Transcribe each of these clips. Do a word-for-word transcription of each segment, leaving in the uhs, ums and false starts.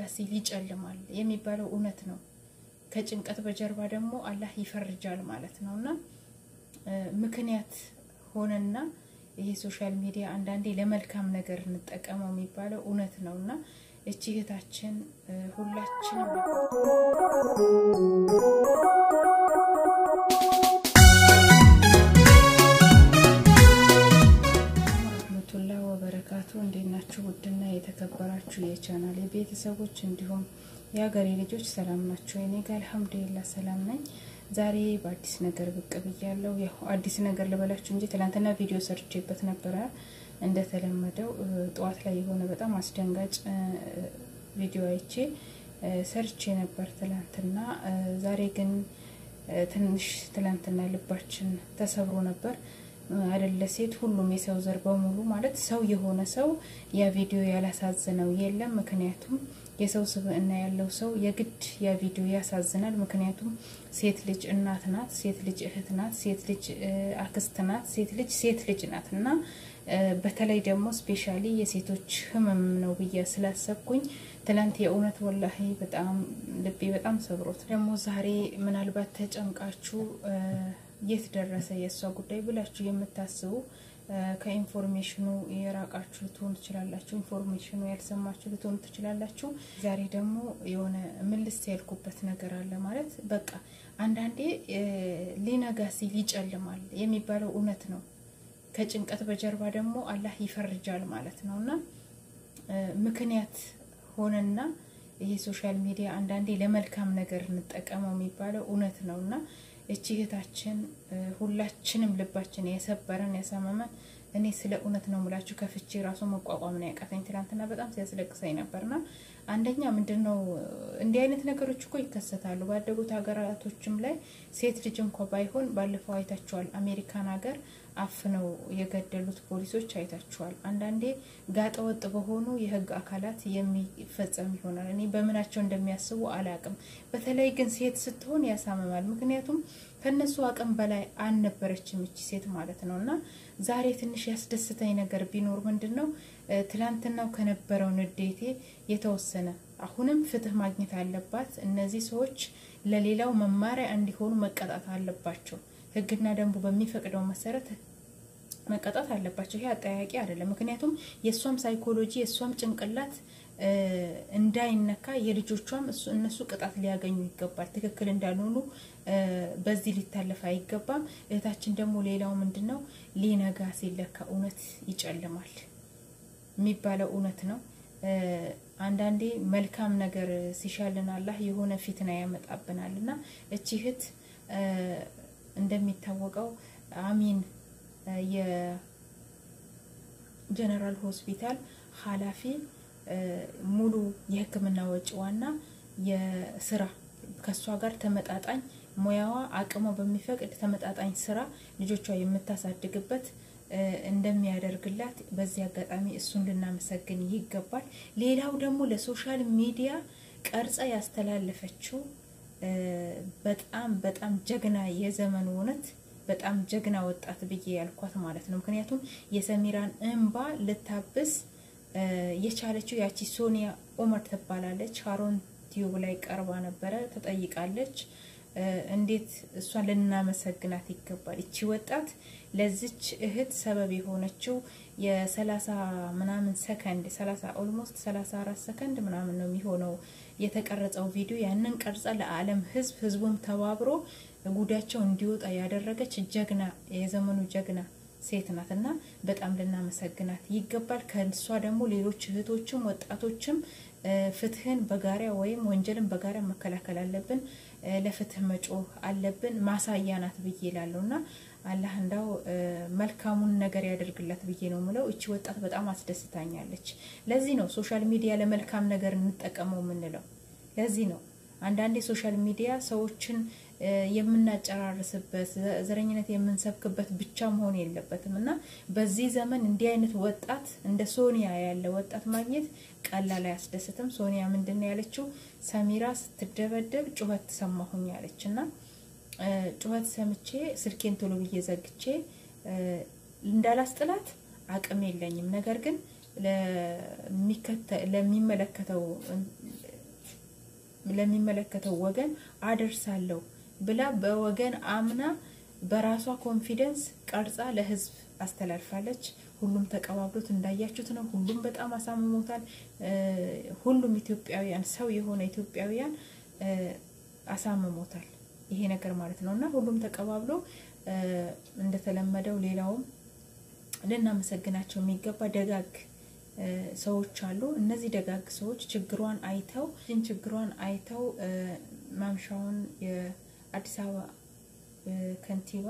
ሲል ይጨልማል የሚባለው እውነት ነው ከጭንቀት በጀርባ ደግሞ አላህ ይፈርጃል ማለት ነውና ምክንያት ሆነና ይሄ ሶሻል ሚዲያ አንዳንዴ ለመልካም ነገር እንጠቀመው የሚባለው እውነት ነውና እቺ እህታችን ሁላችንም ወራህመቱላሂ ወበረካቱ እንደናችሁ ውድና የተከበራችሁ የቻናሌ ቤተሰቦች እንዲሁም የሀገር ልጆች ሰላም ናችሁ እኔ ጋር አልহামዱሊላህ ሰላም ነኝ ዛሬ በአዲስ ነገር ብቅ ብያለሁ ያው አዲስ ነገር ለበላችሁ እንጂ ትላንትና ቪዲዮ ሰርቼበት ነበር እንደተለመደው ጧት ላይ የሆነ በጣም አስደንጋጭ ቪዲዮ አይቼ ሰርቼ ነበር ትላንትና ዛሬ ግን ትንሽ ትላንትና ልባችን ተሰብሮ ነበር አይደለ ሴት ሁሉም የሰው ዘር በሙሉ ማለት ሰው የሆነ ሰው ያ ቪዲዮ ያላሳዘነው የለም ምክንያቱም የሰው ስብዕና ያለው ሰው የግድ ያ ቪዲዮ ያሳዝናል ምክንያቱም ሴት ልጅ እናት ናት ሴት ልጅ እህት ናት ሴት ልጅ አክስት ናት ሴት ልጅ ሴት ልጅ ናትና በተለይ ደግሞ ስፔሻሊ የሴቶች ህመም ነው ብዬ ስላሰብኩኝ ትላንት የእውነት ወላሂ በጣም ልቤ በጣም ሰብሮት ደግሞ ዛሬ ምናልባት ተጨንቃችሁ የት ደረሰ የሷ ጉዳይ ብላችሁ የምታስቡ ከኢንፎርሜሽኑ የራቃችሁ ልትሆኑ ትችላላችሁ ኢንፎርሜሽኑ ያልሰማችሁ ልትሆኑ ትችላላችሁ ዛሬ ደግሞ የሆነ ምልስ ያልኩበት ነገር አለ ማለት በቃ አንዳንዴ ሊነጋ ሲል ይጨልማል የሚባለው እውነት ነው ከጭንቀት በጀርባ ደግሞ አላህ ይፈርጃል ማለት ነውና ምክንያት ሆነና ይሄ ሶሻል ሚዲያ አንዳንዴ ለመልካም ነገር እንጠቀመው የሚባለው እውነት ነውና እቺ እህታችን ሁላችንም ልባችን የሰበረን ያሳመመን እኔ ስለ እውነት ነው ሙላችሁ ከፍቼ ራሱ መቋቋም ነው ያቃተኝ ትላንትና በጣም ሲያስለቅሰኝ ነበርና አንደኛ ምንድነው እንዲህ አይነት ነገሮች እኮ ይከሰታሉ ባደጉት ሀገራቶችም ላይ ሴት ልጅ እንኳን ባይሆን ባለፈው አይታችኋል አሜሪካን ሀገር አፍነው የገደሉት ፖሊሶች አይታችኋል አንዳንዴ ጋጠወጥ በሆኑ የህግ አካላት የሚፈጸም ይሆናል እኔ በመናቸው እንደሚያስቡ አላቅም በተለይ ግን ሴት ስትሆን ያሳመማል ምክንያቱም ከነሱ አቅም በላይ አንነበረችም እቺ ሴት ማለት ነውና ዛሬ ትንሽ ያስደስተኝ ነገር ቢኖር ምንድነው ትላንትናው ከነበረው ንዴቴ የተወሰነ አሁንም ፍትህ ማግኘት አለባት እነዚህ ሰዎች ለሌላው መማሪያ እንዲሆኑ መቀጣት አለባቸው ህግና ደንቡ በሚፈቅደው መሰረት መቀጣት አለባቸው ይሄ አጠያቂ አይደለም ምክንያቱም የሷም ሳይኮሎጂ የሷም ጭንቅላት እንዳይነካ የልጆቿም እነሱ ቅጣት ሊያገኙ ይገባል ትክክል እንዳልሆኑ በዚህ ሊታለፍ አይገባም እህታችን ደግሞ ሌላው ምንድነው ሊነጋ ሲለካ እውነት ይጨልማል የሚባለው እውነት ነው አንዳንዴ መልካም ነገር ሲሻልን አላህ የሆነ ፊትና ያመጣብናልና እቺ እህት እንደሚታወቀው አሚን የጀነራል ሆስፒታል ሐላፊ ሙሉ የህክምና ወጪዋና የስራ ከሷ ጋር ተመጣጣኝ ሙያዋ አቅሟ በሚፈቅድ ተመጣጣኝ ስራ ልጆቿ የምታሳድግበት እንደሚያደርግላት በዚህ አጋጣሚ እሱን ልናመሰግን ይገባል ሌላው ደግሞ ለሶሻል ሚዲያ ቀርጻ ያስተላለፈችው በጣም በጣም ጀግና የዘመኑ ወነት በጣም ጀግና ወጣት ብዬ ያልኳት ማለት ነው ምክንያቱም የሰሚራን እንባ ልታብስ የቻለችው ያቺ ሶኒያ ኦመር ተባላለች ሃሮን ቲዩብ ላይ ቀርባ ነበር ተጠይቃለች እንዴት እሷን ለናመሰግናት ይገባል እቺ ወጣት ለዚች እህት ሰበብ የሆነችው የ30 ምናምን ሰከንድ ሰላሳ ኦልሞስት ሰላሳ አራት ሰከንድ ምናምን ነው የሚሆነው የተቀረጸው ቪዲዮ ያንን ቀርጻ ለዓለም ህዝብ ህዝቡም ተባብሮ ጉዳቸው እንዲወጣ ያደረገች ጀግና የዘመኑ ጀግና ሴት ናትና በጣም ለናመሰግናት ይገባል ከልሷ ደግሞ ሌሎች እህቶችም ወጣቶችም ፍትህን በጋራ ወይም ወንጀልን በጋራ መከላከል አለብን ለፍትህ መጮህ አለብን ማሳያናት ብዬ ይላሉና አላህ እንዳው መልካሙን ነገር ያደርግላት ብዬ ነው ማለት እቺ ወጣት በጣም አስደስታኛለች ለዚህ ነው ሶሻል ሚዲያ ለመልካም ነገር እንጠቀመው ምንለው ለዚህ ነው አንዳንዴ ሶሻል ሚዲያ ሰዎችን የምናጨራርስበት ዘረኝነት የምንሰብክበት ብቻ መሆን የለበትምና በዚህ ዘመን እንዲህ አይነት ወጣት እንደ ሶኒያ ያለ ወጣት ማግኘት ቀላል ያስደስተም ሶኒያ ምንድነው ያለችው ሰሚራ ስትደበደብ ጩኸት ሰማሁኝ ያለችና ጩኸት ሰምቼ ስልኬን ቶሎ ብዬ ዘግቼ እንዳላስጥላት አቅም የለኝም ነገር ግን ለሚከተ ለሚመለከተው ለሚመለከተው ወገን አደርሳለሁ ብላ በወገን አምና በራሷ ኮንፊደንስ ቀርጻ ለህዝብ አስተላልፋለች ሁሉም ተቀባብሎት እንዳያችሁት ነው ሁሉም በጣም አሳምሞታል ሁሉም ኢትዮጵያውያን ሰው የሆነ ኢትዮጵያውያን አሳምሞታል ይሄ ነገር ማለት ነውና ሁሉም ተቀባብሎ እንደተለመደው ሌላውም ለናመሰግናቸው የሚገባ ደጋግ ሰዎች አሉ እነዚህ ደጋግ ሰዎች ችግሯን አይተው ችግሯን አይተው ማምሻውን የአዲስ አበባ ከንቲባ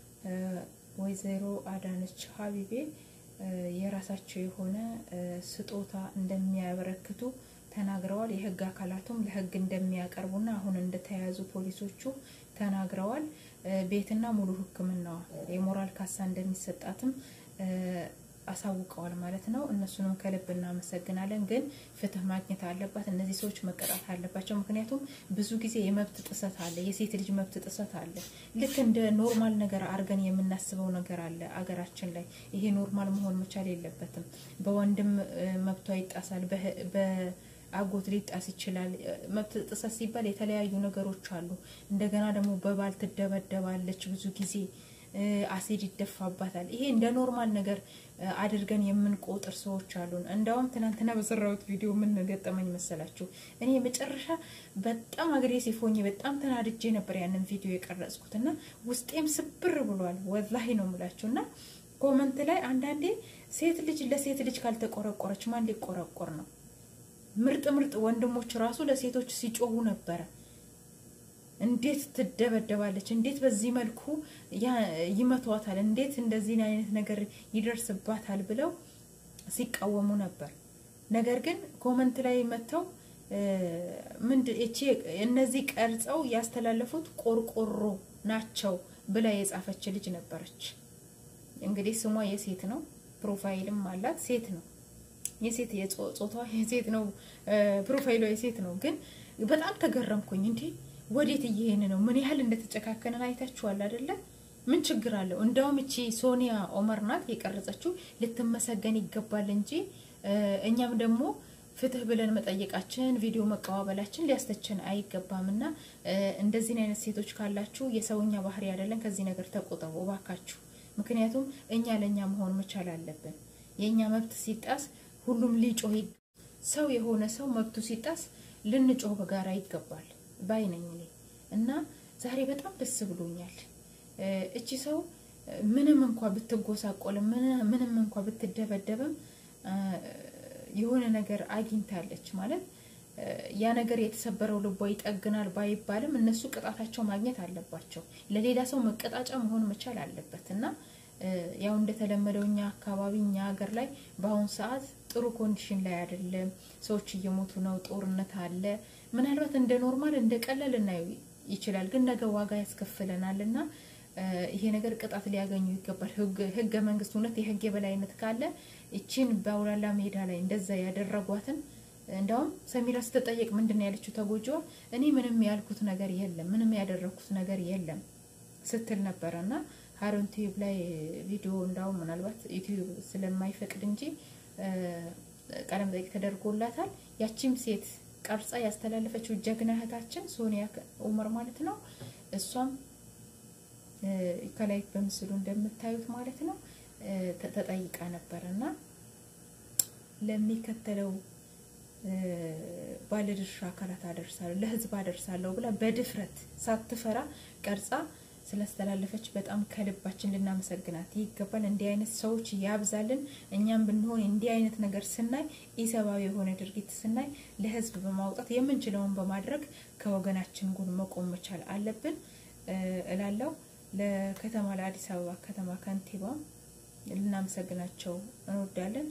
ወይዘሮ አዳነች ሀቢቤ የራሳቸው የሆነ ስጦታ እንደሚያበረክቱ ተናግረዋል የህግ አካላቱም ለህግ እንደሚያቀርቡና አሁን እንደተያዙ ፖሊሶቹ ተናግረዋል ቤትና ሙሉ ህክምናዋ የሞራል ካሳ እንደሚሰጣትም አሳውቀዋል ማለት ነው እነሱንም ከልብና መሰግናለን ግን ፍትህ ማግኘት አለባት እነዚህ ሰዎች መቀጣት አለባቸው ምክንያቱም ብዙ ጊዜ የመብት ጥሰት አለ የሴት ልጅ መብት ጥሰት አለ ልክ እንደ ኖርማል ነገር አርገን የምናስበው ነገር አለ አገራችን ላይ ይሄ ኖርማል መሆን መቻል የለበትም በወንድም መብቷ ይጣሳል በአጎት ሊጣስ ይችላል መብት ጥሰት ሲባል የተለያዩ ነገሮች አሉ እንደገና ደግሞ በባል ትደበደባለች ብዙ ጊዜ አሲድ ይደፋባታል ይሄ እንደ ኖርማል ነገር አድርገን የምንቆጥር ሰዎች አሉን እንዳውም ትናንትና በሰራውት ቪዲዮ ምን ገጠመኝ መሰላችሁ እኔ መጨረሻ በጣም አግሬሲቭ ሆኜ በጣም ተናድጄ ነበር ያንን ቪዲዮ የቀረጽኩትና ውስጤም ስብር ብሏል ወላሂ ነው የምላችሁና ኮሜንት ላይ አንዳንዴ ሴት ልጅ ለሴት ልጅ ካልተቆረቆረች ማን ሊቆረቆር ነው ምርጥ ምርጥ ወንድሞች ራሱ ለሴቶች ሲጮሁ ነበር እንዴት ትደበደባለች እንዴት በዚህ መልኩ ይመቷታል እንዴት እንደዚህ አይነት ነገር ይደርስባታል ብለው ሲቃወሙ ነበር ነገር ግን ኮሜንት ላይ መተው ምን እቺ እነዚህ ቀርጸው ያስተላለፉት ቆርቆሮ ናቸው ብላ የጻፈች ልጅ ነበረች እንግዲህ ስሟ የሴት ነው ፕሮፋይልም አላት ሴት ነው የሴት የጾታዋ የሴት ነው ፕሮፋይሏ የሴት ነው ግን በጣም ተገረምኩኝ እንዴ ወዴት ይሄን ነው ምን ያህል እንደተጨካከነን አይታችኋል አይደለ ምን ችግር አለው እንዳውም እቺ ሶኒያ ኦመር ናት የቀረጸችው ልትመሰገን ይገባል እንጂ እኛም ደግሞ ፍትህ ብለን መጠየቃችን ቪዲዮ መቀባበላችን ሊያስተቸን አይገባምና እንደዚህ አይነት ሴቶች ካላችሁ የሰውኛ ባህሪ አይደለም ከዚህ ነገር ተቆጠቡ ባካችሁ ምክንያቱም እኛ ለኛ መሆን መቻል አለብን የኛ መብት ሲጣስ ሁሉም ሊጮህ ሰው የሆነ ሰው መብቱ ሲጣስ ልንጮህ በጋራ ይገባል ባይነኝ ነኝ እና ዛሬ በጣም ደስ ብሎኛል እቺ ሰው ምንም እንኳን ብትጎሳቆል ምንም እንኳን ብትደበደበም የሆነ ነገር አግኝታለች ማለት ያ ነገር የተሰበረው ልቧ ይጠግናል ባይባልም እነሱ ቅጣታቸው ማግኘት አለባቸው ለሌላ ሰው መቀጣጫ መሆን መቻል አለበትና ያው እንደተለመደውኛ አካባቢኛ ሀገር ላይ ባሁን ሰዓት ጥሩ ኮንዲሽን ላይ አይደለም ሰዎች እየሞቱ ነው ጦርነት አለ ምናልባት እንደ ኖርማል እንደ ቀላል እና ይችላል ግን ነገ ዋጋ ያስከፍለናልና ይሄ ነገር ቅጣት ሊያገኙ ይገባል ህገ መንግስት ሆነት የህግ የበላይነት ካለ እቺን ባውላላ ሜዳ ላይ እንደዛ ያደረጓትን እንዳውም ሰሚራ ስትጠየቅ ምንድነው ያለችው ተጎጆ እኔ ምንም ያልኩት ነገር የለም ምንም ያደረኩት ነገር የለም ስትል ነበርና ሃሮን ቲዩብ ላይ ቪዲዮ እንዳውም ምናልባት ዩቲዩብ ስለማይፈቅድ እንጂ ቀለም ጠይቅ ተደርጎላታል ያቺም ሴት ቀርጻ ያስተላለፈችው ጀግና እህታችን ሶኒያ ኡመር ማለት ነው እሷም ከላይ በምስሉ እንደምታዩት ማለት ነው ተጠይቃ ነበርና ለሚከተለው ባለድርሻ አካላት አደርሳለሁ ለህዝብ አደርሳለሁ ብላ በድፍረት ሳትፈራ ቀርጻ ስለስተላለፈች በጣም ከልባችን ልናመሰግናት ይገባል እንዲህ አይነት ሰዎች ያብዛልን እኛም ብንሆን እንዲህ አይነት ነገር ስናይ ኢሰባዊ የሆነ ድርጊት ስናይ ለህዝብ በማውጣት የምንችለውን በማድረግ ከወገናችን ጎን መቆም መቻል አለብን እላለሁ ለከተማ ለአዲስ አበባ ከተማ ከንቲባ ልናመሰግናቸው እንወዳለን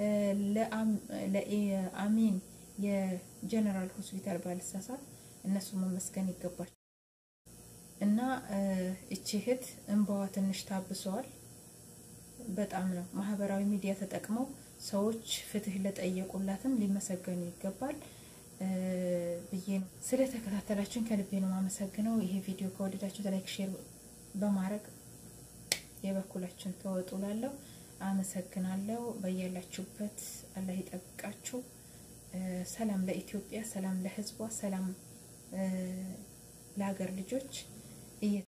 ለአሚን የጀነራል ሆስፒታል ባለሳሳት እነሱ መመስገን ይገባል እና እቺ እህት እንባዋ ትንሽ ታብሷል በጣም ነው ማህበራዊ ሚዲያ ተጠቅመው ሰዎች ፍትህ ለጠየቁላትም ሊመሰገኑ ይገባል ብዬ ነው ስለተከታተላችሁን ከልቤ ነው ማመሰግነው ይሄ ቪዲዮ ከወደዳችሁ ላይክ ሼር በማድረግ የበኩላችሁን ተወጡላለሁ አመሰግናለሁ በየላችሁበት አላህ ይጠብቃችሁ ሰላም ለኢትዮጵያ ሰላም ለህዝቧ ሰላም ለሀገር ልጆች